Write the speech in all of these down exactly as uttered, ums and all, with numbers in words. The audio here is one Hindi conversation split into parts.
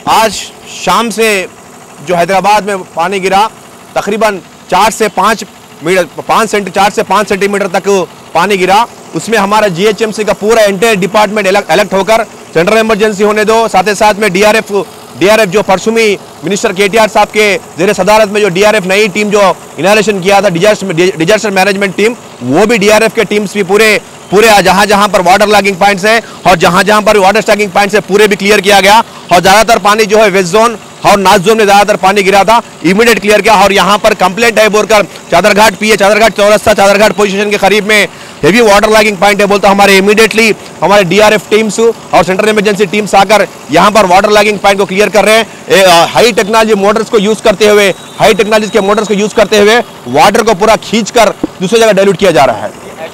आज शाम से जो हैदराबाद में पानी गिरा तकरीबन चार से पाँच मीटर पाँच सेंटी चार से पाँच सेंटीमीटर तक पानी गिरा। उसमें हमारा जीएचएमसी का पूरा एंटायर डिपार्टमेंट अलर्ट होकर सेंट्रल इमरजेंसी होने दो, साथ ही साथ में डीआरएफ डीआरएफ जो परसुमी मिनिस्टर केटीआर साहब के जेर सदारत में जो डीआरएफ नई टीम जो इनॉग्रेशन किया था डिजास्टर मैनेजमेंट टीम, वो भी डीआरएफ के टीम्स भी पूरे पूरे जहां जहां पर वाटर लॉगिंग पॉइंट्स है और जहां जहां पर वाटर स्टॉकिंग पॉइंट्स है पूरे भी क्लियर किया गया। और ज्यादातर पानी जो है वेस्ट जोन और नॉर्थ जोन में ज्यादातर पानी गिरा था, इमीडिएट क्लियर किया। और यहाँ पर कंप्लेंट है बोलकर चादरघाट पीए चादरघाट चौरस्ता चादरघाट पुलिस स्टेशन के करीब में हेवी वाटर लॉगिंग पॉइंट है बोलता हमारे इमीडिएटली हमारे डीआरएफ टीम्स और सेंट्रल इमरजेंसी टीम्स आकर यहाँ पर वाटर लॉगिंग पॉइंट को क्लियर कर रहे हैं। हाई टेक्नोलॉजी मोटर्स को यूज करते हुए हाई टेक्नोलॉजी के मोटर्स को यूज करते हुए वाटर को पूरा खींच कर दूसरी जगह डाइल्यूट किया जा रहा है।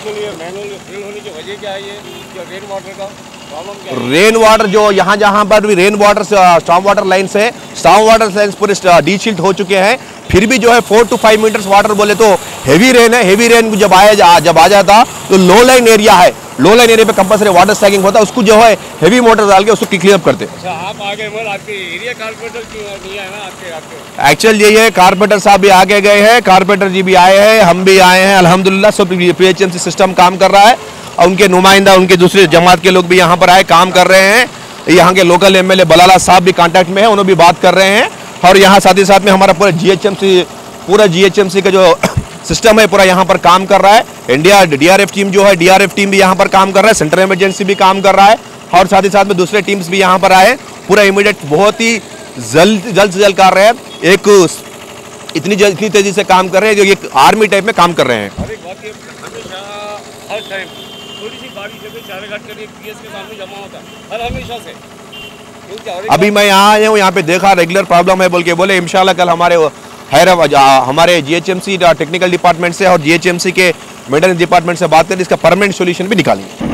रेन वाटर जो यहाँ जहाँ पर भी rain water storm water lines है, स्टॉर्म वाटर लाइन्स पूरे डीशिल्ट हो चुके हैं। फिर भी जो है four two five metres water बोले तो हेवी रेन है। हेवी रेन जब आया जब आ जाता तो लो लाइन एरिया है, लो लाइन एरिया पे कंपल्सरी वाटर स्टैगिंग होता है, उसको जो है हेवी मोटर डाल के उसको क्लियर अप करते हैं। आप आगे आपके एरिया कारपोरेटर क्यों नहीं आए ना आपके आपके एक्चुअल यही है, कारपोरेटर साहब भी आगे गए हैं, कारपोरेटर जी भी आए हैं, हम भी आए हैं, अल्हम्दुलिल्लाह सब पीएचएमसी सिस्टम काम कर रहा है और उनके नुमाइंदा उनके दूसरे जमात के लोग भी यहाँ पर आए काम कर रहे हैं। यहाँ के लोकल एमएलए बलाला साहब भी कांटेक्ट में है, उन्होंने भी बात कर रहे हैं। और यहाँ साथ ही साथ में हमारा पूरा जीएचएमसी पूरा जीएचएमसी का जो सिस्टम है पूरा यहाँ पर काम कर रहा है। इंडिया डीआरएफ टीम जो है डीआरएफ टीम भी यहाँ पर काम कर रहा है, सेंट्रल इमरजेंसी भी काम कर रहा है और साथ ही साथ में दूसरे टीम्स भी यहाँ पर आए। पूरा इमीडिएट बहुत ही जल्द जल्द से जल्द कर रहे हैं, एक इतनी जल्द इतनी तेजी से काम कर रहे हैं जो एक आर्मी टाइप में काम कर रहे हैं। थोड़ी सी बारिश है चादरघाट के लिए पीएस के सामने जमा होता है हर हमेशा से। अभी मैं यहाँ आया हूँ, यहाँ पे देखा रेगुलर प्रॉब्लम है बोल के बोले इंशाल्लाह कल हमारे हैदराबाद हमारे जीएचएमसी टेक्निकल डिपार्टमेंट से और जीएचएमसी के मेंटेनेंस डिपार्टमेंट से बात करें, इसका परमानेंट सॉल्यूशन भी निकालेंगे।